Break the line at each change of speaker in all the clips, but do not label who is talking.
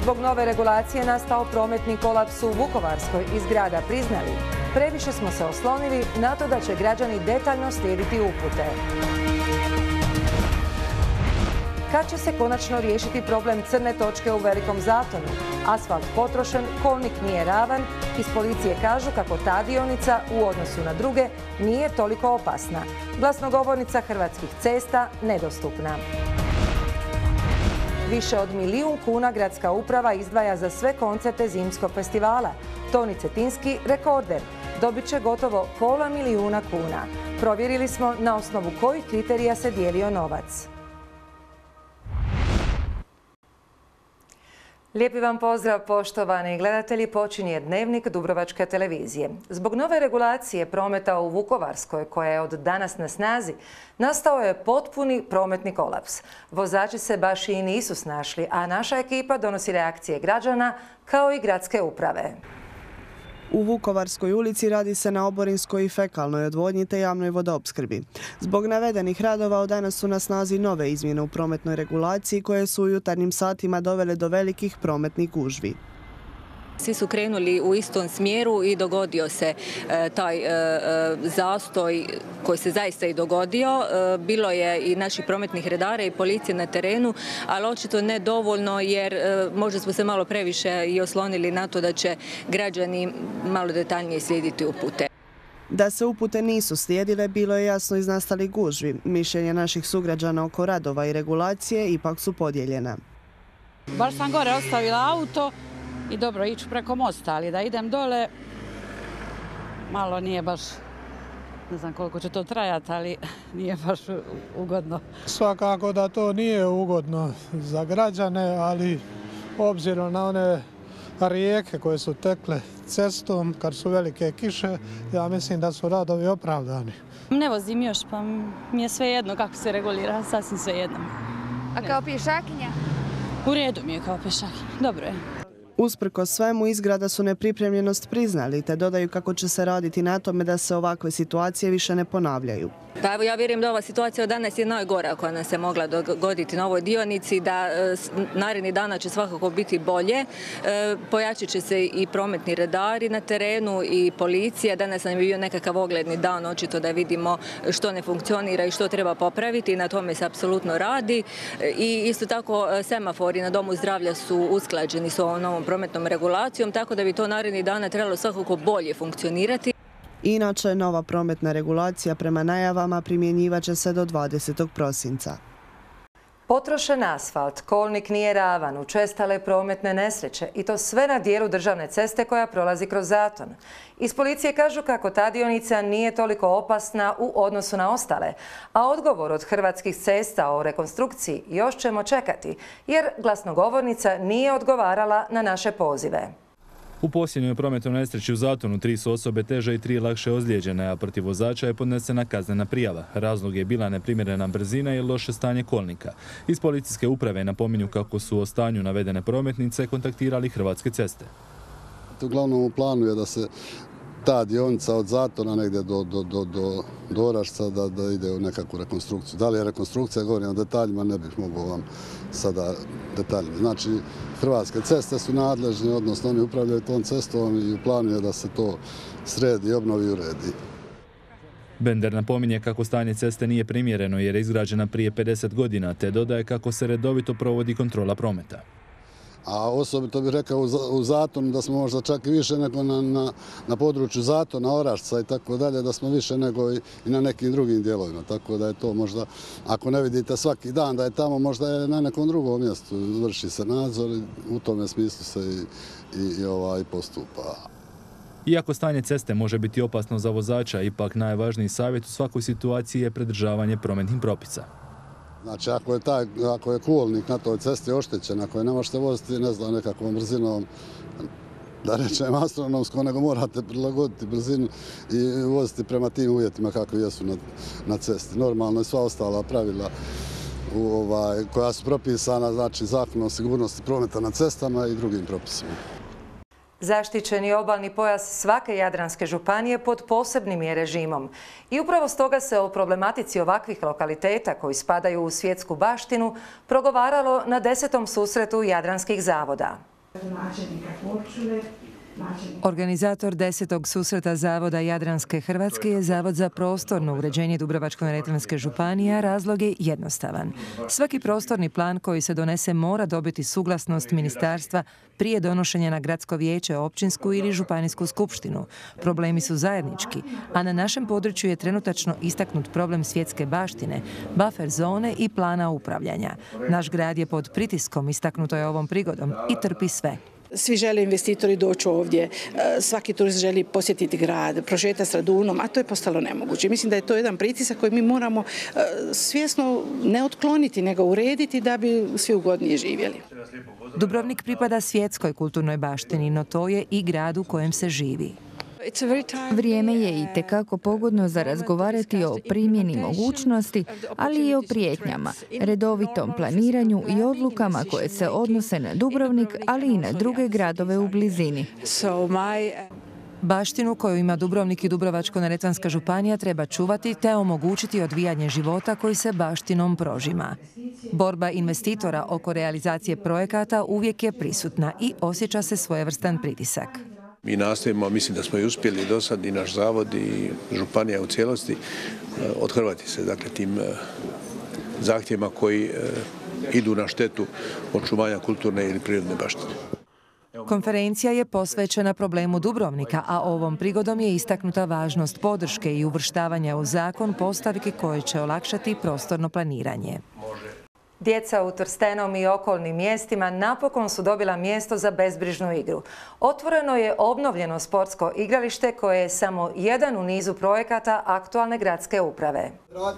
Zbog nove regulacije nastao prometni kolaps u Vukovarskoj iz grada priznali. Previše smo se oslonili na to da će građani detaljno slijediti upute. Kad će se konačno riješiti problem crne točke u Velikom Zatonu? Asfalt potrošen, kolnik nije ravan. Iz policije kažu kako ta dionica u odnosu na druge nije toliko opasna. Glasnogovornica Hrvatskih cesta nedostupna. Više od 1 milijun kuna gradska uprava izdvaja za sve koncerte zimskog festivala. Toni Cetinski rekorder. Dobit će gotovo pola milijuna kuna. Provjerili smo na osnovu kojih kriterija se dijelio novac. Lijepi vam pozdrav, poštovani gledatelji, počinje Dnevnik Dubrovačke televizije. Zbog nove regulacije prometa u Vukovarskoj, koja je od danas na snazi, nastao je potpuni prometni kolaps. Vozači se baš i nisu snašli, a naša ekipa donosi reakcije građana kao i gradske uprave.
U Vukovarskoj ulici radi se na oborinskoj i fekalnoj odvodnji te javnoj vodoopskrbi. Zbog navedenih radova od danas su na snazi nove izmjene u prometnoj regulaciji koje su u jutarnjim satima dovele do velikih prometnih gužvi.
Svi su krenuli u istom smjeru i dogodio se taj zastoj koji se zaista i dogodio. Bilo je i naših prometnih redara i policije na terenu, ali očito ne dovoljno jer možda smo se malo previše i oslonili na to da će građani malo detaljnije slijediti upute.
Da se upute nisu slijedile, bilo je jasno iz nastalih gužvi. Mišljenja naših sugrađana oko radova i regulacije ipak su podijeljena.
Baš sam gore ostavila auto i dobro, ići preko mosta, ali da idem dole, malo nije baš, ne znam koliko će to trajati, ali nije baš ugodno.
Svakako da to nije ugodno za građane, ali obzirom na one rijeke koje su tekle cestom, kad su velike kiše, ja mislim da su radovi opravdani.
Ne vozim još, pa mi je sve jedno kako se regulira, sasvim sve jedno.
A kao pješakinja?
U redu mi je kao pješakinja, dobro je.
Usprkos svemu, iz grada su nepripremljenost priznali te dodaju kako će se raditi na tome da se ovakve situacije više ne ponavljaju.
Pa evo, ja vjerujem da ova situacija od danas je najgora koja nam se mogla dogoditi na ovoj dionici, da narednih dana će svakako biti bolje. Pojačit će se i prometni redari na terenu i policija. Danas nam je bio nekakav ogledni dan, očito da vidimo što ne funkcionira i što treba popraviti. Na tome se apsolutno radi. I isto tako semafori na Domu zdravlja su usklađeni s ovom novom prometnom regulacijom, tako da bi to narednih dana trebalo svakako bolje funkcionirati.
Inače, nova prometna regulacija prema najavama primjenjivat će se do 20. prosinca.
Potrošen asfalt, kolnik nije ravan, učestale prometne nesreće i to sve na dijelu državne ceste koja prolazi kroz Zaton. Iz policije kažu kako ta dionica nije toliko opasna u odnosu na ostale, a odgovor od Hrvatskih cesta o rekonstrukciji još ćemo čekati, jer glasnogovornica nije odgovarala na naše pozive.
U posljednjoj prometnoj nesreći u Zatonu 3 su osobe teže i 3 lakše ozlijeđene, a protiv vozača je podnesena kaznena prijava. Razlog je bila neprimjerena brzina i loše stanje kolnika. Iz policijske uprave napominju kako su o stanju navedene prometnice kontaktirali Hrvatske ceste.
Uglavnom u planu je da se ta dionica od Zatona negdje do Orašca da ide u nekakvu rekonstrukciju. Da li je rekonstrukcija, govorim o detaljima, ne bih mogao vam sada detaljima. Znači, Hrvatske ceste su nadležne, odnosno oni upravljaju tom cestom i u planu je da se to sredi, obnovi i uredi.
Bender napominje kako stanje ceste nije primjereno jer je izgrađena prije 50 godina, te dodaje kako se redovito provodi kontrola prometa.
A osobito bih rekao u Zatonu da smo možda čak i više nego na području Zatona, Orašca i tako dalje, da smo više nego i na nekim drugim dijelovima. Tako da je to možda, ako ne vidite svaki dan da je tamo, možda je na nekom drugom mjestu. Vrši se nadzor i u tome smislu se i postupa.
Iako stanje ceste može biti opasno za vozača, ipak najvažniji savjet u svakoj situaciji je pridržavanje prometnih propisa.
Znači, ako je kolnik na toj cesti oštećen, ako je ne možete voziti, ne znam, nekakvom brzinom, da rečem astronomskom, nego morate prilagoditi brzinu i voziti prema tim uvjetima kakvi jesu na cesti. Normalno i sva ostala pravila koja su propisana, znači Zakonom o sigurnosti prometa na cestama i drugim propisima.
Zaštićeni obalni pojas svake Jadranske županije pod posebnim je režimom. I upravo stoga se o problematici ovakvih lokaliteta koji spadaju u svjetsku baštinu progovaralo na 10. susretu Jadranskih zavoda. Organizator 10. susreta Zavoda Jadranske Hrvatske je Zavod za prostorno uređenje Dubrovačko-neretvanske županije, a razlog je jednostavan. Svaki prostorni plan koji se donese mora dobiti suglasnost ministarstva prije donošenja na gradsko vijeće, općinsku ili županijsku skupštinu. Problemi su zajednički, a na našem području je trenutačno istaknut problem svjetske baštine, buffer zone i plana upravljanja. Naš grad je pod pritiskom, istaknuto je ovom prigodom, i trpi sve.
Svi žele investitori doći ovdje, svaki turist želi posjetiti grad, prošetati s radunom, a to je postalo nemoguće. Mislim da je to jedan pritisak koji mi moramo svjesno ne otkloniti, nego urediti da bi svi ugodnije živjeli.
Dubrovnik pripada svjetskoj kulturnoj baštini, no to je i grad u kojem se živi.
Vrijeme je itekako pogodno za razgovarati o primjeni mogućnosti, ali i o prijetnjama, redovitom planiranju i odlukama koje se odnose na Dubrovnik, ali i na druge gradove u blizini.
Baštinu koju ima Dubrovnik i Dubrovačko-neretvanska županija treba čuvati te omogućiti odvijanje života koji se baštinom prožima. Borba investitora oko realizacije projekata uvijek je prisutna i osjeća se svojevrstan pritisak.
Mi nastojimo, mislim da smo i uspjeli do sad, i naš zavod i županija u cijelosti, othrvati se tim zahtjevima koji idu na štetu očuvanja kulturne ili prirodne baštine.
Konferencija je posvećena problemu Dubrovnika, a ovom prigodom je istaknuta važnost podrške i uvrštavanja u zakon postavki koje će olakšati prostorno planiranje. Djeca u Trstenom i okolnim mjestima napokon su dobila mjesto za bezbrižnu igru. Otvoreno je obnovljeno sportsko igralište koje je samo jedan u nizu projekata aktualne gradske uprave.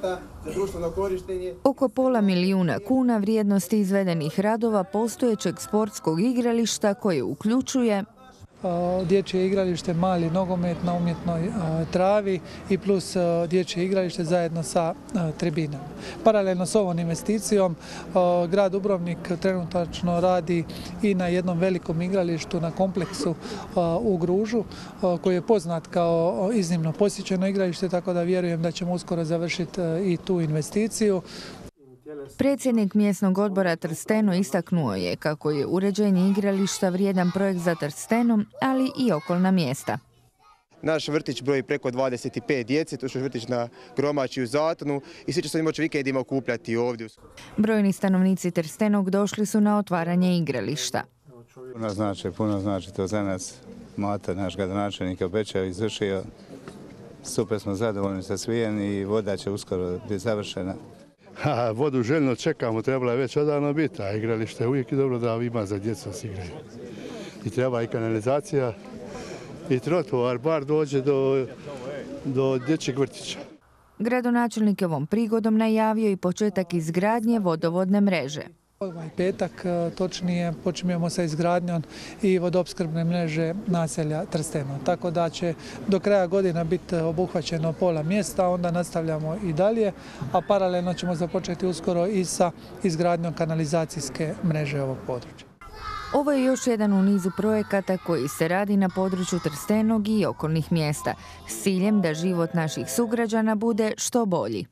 Oko $500 000 kuna vrijednosti izvedenih radova postojećeg sportskog igrališta koje uključuje
dječje igralište, mali nogomet na umjetnoj travi i plus dječje igralište zajedno sa tribinama. Paralelno s ovom investicijom grad Dubrovnik trenutačno radi i na jednom velikom igralištu na kompleksu u Gružu koji je poznat kao iznimno posjećeno igralište, tako da vjerujem da ćemo uskoro završiti i tu investiciju.
Predsjednik mjesnog odbora Trsteno istaknuo je kako je uređenje igrališta vrijedan projekt za Trsteno, ali i okolna mjesta.
Naš vrtić broji preko 25 djece, to je vrtić na Gromači u Zatonu i svi će se moći vikendima okupljati ovdje.
Brojni stanovnici Trstenog došli su na otvaranje igrališta.
Puno znači to za nas. Mata, naš gradonačelnik, obećao i izvršio. Super smo zadovoljni sa svim i voda će uskoro biti završena.
Vodu željno čekamo, trebala je već odavno biti, a igralište je uvijek dobro da ima za djecu da se igraju. I treba i kanalizacija i trotoar, bar dođe do dječjeg vrtića.
Gradonačelnik je ovom prigodom najavio i početak izgradnje vodovodne mreže.
Ovaj petak, točnije, počinjemo sa izgradnjom i vodoopskrbne mreže naselja Trsteno. Tako da će do kraja godina biti obuhvaćeno pola mjesta, onda nastavljamo i dalje, a paralelno ćemo započeti uskoro i sa izgradnjom kanalizacijske mreže ovog područja.
Ovo je još jedan u nizu projekata koji se radi na području Trstenog i okolnih mjesta s ciljem da život naših sugrađana bude što bolji.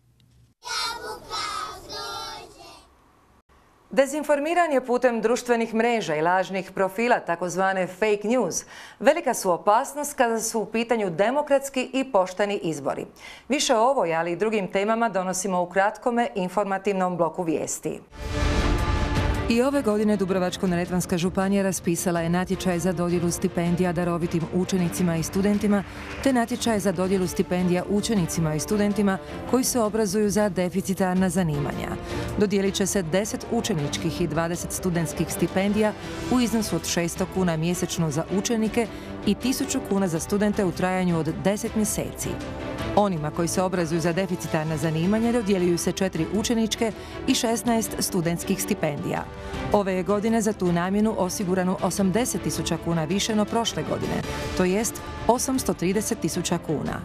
Dezinformiranje putem društvenih mreža i lažnih profila, takozvane fake news, velika su opasnost kada su u pitanju demokratski i pošteni izbori. Više o ovoj, ali i drugim temama donosimo u kratkome informativnom bloku vijesti. I ove godine Dubrovačko-neretvanska županija raspisala je natječaj za dodjelu stipendija darovitim učenicima i studentima, te natječaj za dodjelu stipendija učenicima i studentima koji se obrazuju za deficitarna zanimanja. Dodijelit će se 10 učeničkih i 20 studentskih stipendija u iznosu od 600 kuna mjesečno za učenike i 1000 kuna za studente u trajanju od 10 mjeseci. Onima koji se obrazuju za deficitarna zanimanja dodjeljuju se 4 učeničke i 16 studentskih stipendija. Ove je godine za tu namjenu osigurano 80.000 kuna više no prošle godine, to jest 830.000 kuna.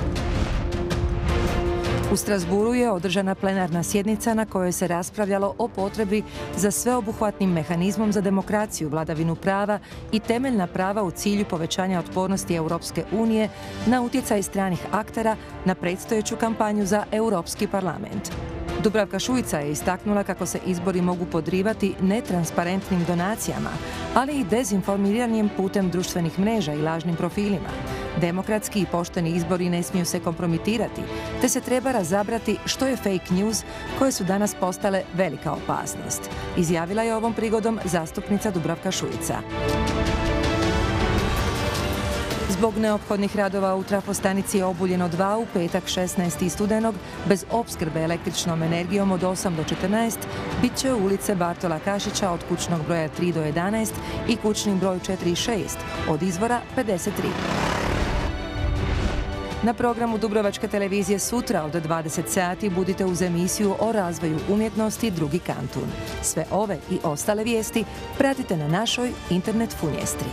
U Strasburu je održana plenarna sjednica na kojoj se raspravljalo o potrebi za sveobuhvatnim mehanizmom za demokraciju, vladavinu prava i temeljna prava u cilju povećanja otpornosti Europske unije na utjecaj stranih aktera na predstojeću kampanju za Europski parlament. Dubravka Šuica je istaknula kako se izbori mogu podrivati netransparentnim donacijama, ali i dezinformiranjem putem društvenih mreža i lažnim profilima. Demokratski i pošteni izbori ne smiju se kompromitirati, te se treba razabrati što je fake news, koje su danas postale velika opasnost, izjavila je ovom prigodom zastupnica Dubravka Šuica. Zbog neophodnih radova u trafostanici Obuljeno 2 u petak 16. studenog bez opskrbe električnom energijom od 8 do 14 bit će ulice Bartola Kašića od kućnog broja 3 do 11 i kućni broj 4 i 6 od izvora 53. Na programu Dubrovačke televizije sutra od 20 sati budite uz emisiju o razvoju umjetnosti Drugi kantun. Sve ove i ostale vijesti pratite na našoj internet funjestri.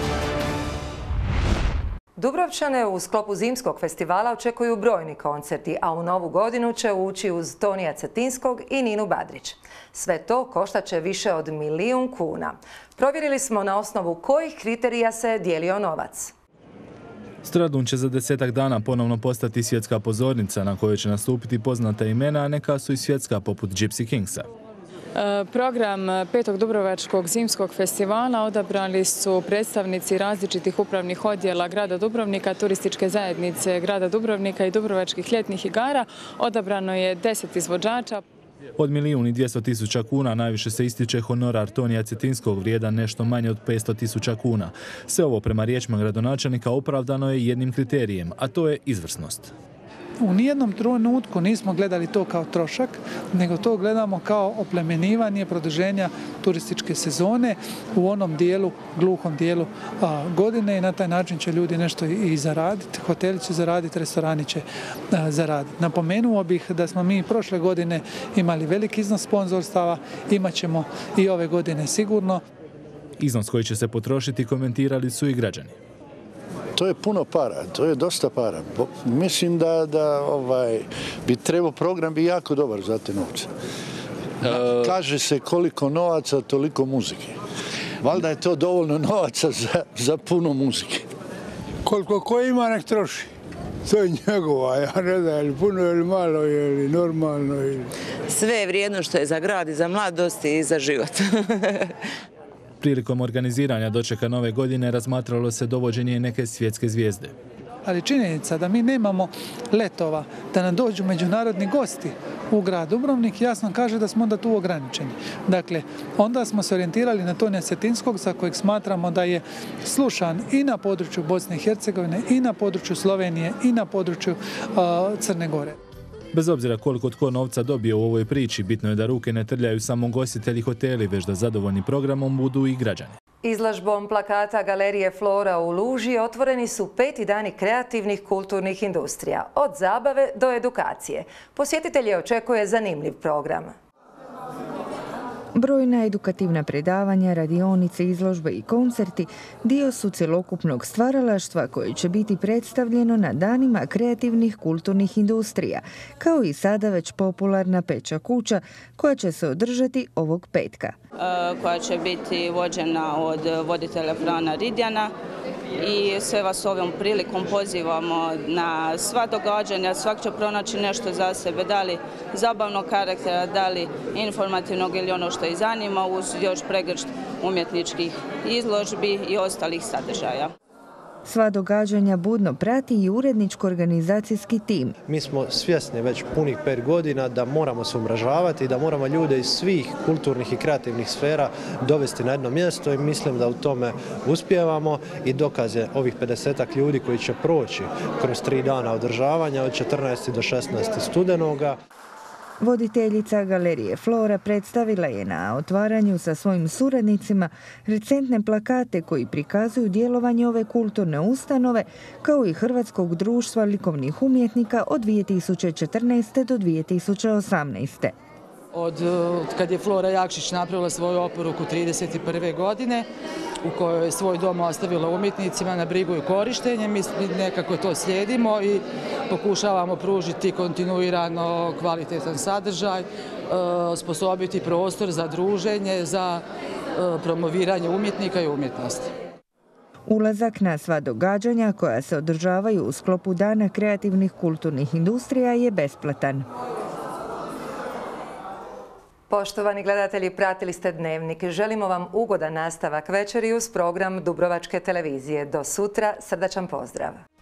Dubrovčane u sklopu zimskog festivala očekuju brojni koncerti, a u novu godinu će ući uz Tonija Cetinskog i Ninu Badrić. Sve to koštat će više od 1 milijun kuna. Provjerili smo na osnovu kojih kriterija se dijelio novac.
Stradun će za 10 dana ponovno postati svjetska pozornica na kojoj će nastupiti poznata imena, a neka su i svjetska poput Gypsy Kingsa.
Program 5. Dubrovačkog zimskog festivala odabrali su predstavnici različitih upravnih odjela grada Dubrovnika, turističke zajednice grada Dubrovnika i Dubrovačkih ljetnih igara. Odabrano je 10 izvođača.
Od 1.200.000 kuna najviše se ističe honorar Tonija Cetinskog vrijedan nešto manje od 500.000 kuna. Sve ovo prema riječima gradonačelnika opravdano je jednim kriterijem, a to je izvrsnost.
U nijednom trenutku nismo gledali to kao trošak, nego to gledamo kao oplemenjivanje produženja turističke sezone u onom dijelu, gluhom dijelu godine i na taj način će ljudi nešto i zaraditi, hoteli će zaraditi, restorani će zaraditi. Napomenuo bih da smo mi prošle godine imali veliki iznos sponzorstava, imat ćemo i ove godine sigurno.
Iznos koji će se potrošiti komentirali su i građani.
To je puno para, to je dosta para. Mislim da bi trebao program bi jako dobar za te novce. Kaže se koliko novaca, toliko muzike. Valjda je to dovoljno novaca za puno muzike.
Koliko ko ima, nek troši. To je njegova, ja ne znam, je li puno ili malo, je li normalno.
Sve je vrijedno što je za grad i za mladost i za život.
Prilikom organiziranja dočeka nove godine razmatralo se dovođenje neke svjetske zvijezde.
Ali činjenica da mi nemamo letova, da nam dođu međunarodni gosti u grad Dubrovnik, jasno kaže da smo onda tu ograničeni. Dakle, onda smo se orijentirali na Tonija Cetinskog, za kojeg smatramo da je slušan i na području Bosne i Hercegovine, i na području Slovenije, i na području Crne Gore.
Bez obzira koliko tko novca dobije u ovoj priči, bitno je da ruke ne trljaju samo gostitelji hoteli, već da zadovoljni programom budu i građani.
Izložbom plakata Galerije Flora u Luži otvoreni su 5. dani kreativnih kulturnih industrija, od zabave do edukacije. Posjetitelje očekuje zanimljiv program.
Brojna edukativna predavanja, radionice, izložbe i koncerti dio su cjelokupnog stvaralaštva koje će biti predstavljeno na danima kreativnih kulturnih industrija, kao i sada već popularna Peča kuća koja će se održati ovog petka.
Koja će biti vođena od voditelja Frana Ridjana. I sve vas ovom prilikom pozivamo na sva događanja, svak će pronaći nešto za sebe, da li zabavnog karaktera, da li informativnog ili ono što ih zanima, uz još pregršt umjetničkih izložbi i ostalih sadržaja.
Sva događanja budno prati i uredničko-organizacijski tim.
Mi smo svjesni već punih 5 godina da moramo se umrežavati i da moramo ljude iz svih kulturnih i kreativnih sfera dovesti na jedno mjesto i mislim da u tome uspijevamo i dokaz je ovih 50 ljudi koji će proći kroz 3 dana održavanja od 14. do 16. studenoga.
Voditeljica Galerije Flora predstavila je na otvaranju sa svojim suradnicima recentne plakate koji prikazuju djelovanje ove kulturne ustanove kao i Hrvatskog društva likovnih umjetnika od 2014. do 2018.
Od kad je Flora Jakšić napravila svoju oporuku 31. godine u kojoj je svoj dom ostavila umjetnicima na brigu i korištenje, mi nekako to slijedimo i pokušavamo pružiti kontinuirano kvalitetan sadržaj, osposobiti prostor za druženje, za promoviranje umjetnika i umjetnosti.
Ulazak na sva događanja koja se održavaju u sklopu Dana kreativnih kulturnih industrija je besplatan.
Poštovani gledatelji, pratili ste Dnevnik. Želimo vam ugodan nastavak večeri uz program Dubrovačke televizije. Do sutra, srdačan pozdrav.